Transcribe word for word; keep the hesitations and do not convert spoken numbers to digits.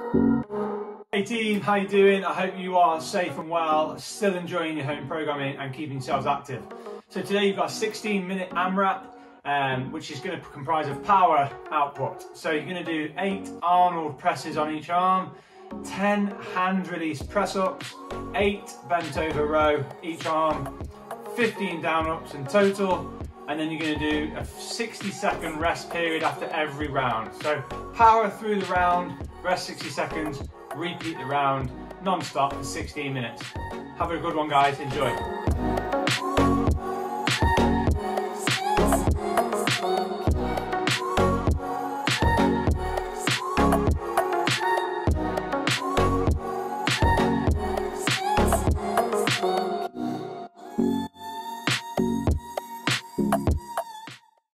Hey team, how you doing? I hope you are safe and well, still enjoying your home programming and keeping yourselves active. So today you've got a sixteen minute AMRAP, um, which is going to comprise of power output. So you're going to do eight Arnold presses on each arm, ten hand release press ups, eight bent over row each arm, fifteen down ups in total, and then you're going to do a sixty second rest period after every round. So power through the round, rest sixty seconds, repeat the round non-stop for sixteen minutes. Have a good one guys, enjoy.